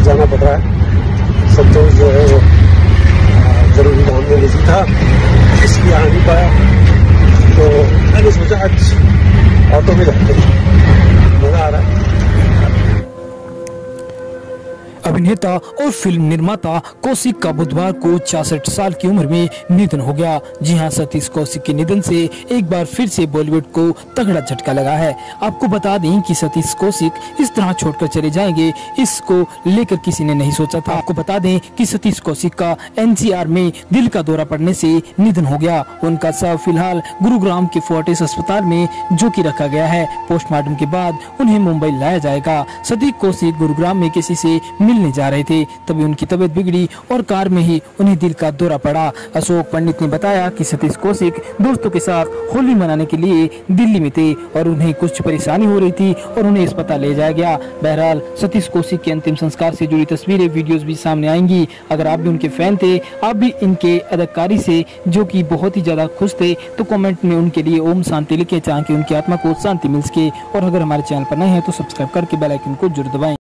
जाना पड़ रहा है। संतोष जो है वो जरूरी काम में बिजी था, इसलिए आ नहीं पाया, तो मैंने सोचा आज ऑटो में जाते हैं, मजा आ रहा है। अभिनेता और फिल्म निर्माता कौशिक का बुधवार को 66 साल की उम्र में निधन हो गया। जी हां, सतीश कौशिक के निधन से एक बार फिर से बॉलीवुड को तगड़ा झटका लगा है। आपको बता दें कि सतीश कौशिक इस तरह छोड़कर चले जाएंगे, इसको लेकर किसी ने नहीं सोचा था। आपको बता दें कि सतीश कौशिक का एनसीआर में दिल का दौरा पड़ने से निधन हो गया। उनका शव फिलहाल गुरुग्राम के फोर्टिस अस्पताल में जो कि रखा गया है। पोस्टमार्टम के बाद उन्हें मुंबई लाया जाएगा। सतीश कौशिक गुरुग्राम में किसी से मिलने जा रहे थे, तभी उनकी तबीयत बिगड़ी और कार में ही उन्हें दिल का दौरा पड़ा। अशोक पंडित ने बताया कि सतीश कौशिक दोस्तों के साथ होली मनाने के लिए दिल्ली में थे और उन्हें कुछ परेशानी हो रही थी और उन्हें अस्पताल ले जाया गया। बहरहाल सतीश कौशिक के अंतिम संस्कार से जुड़ी तस्वीरें, वीडियोस भी सामने आएंगी। अगर आप भी उनके फैन थे, आप भी इनके अदाकारी से जो कि बहुत ही ज्यादा खुश थे, तो कमेंट में उनके लिए ओम शांति लिखे, चाहे कि उनकी आत्मा को शांति मिल सके। और अगर हमारे चैनल पर नए हैं तो सब्सक्राइब करके बेल आइकन को जरूर दबाएं।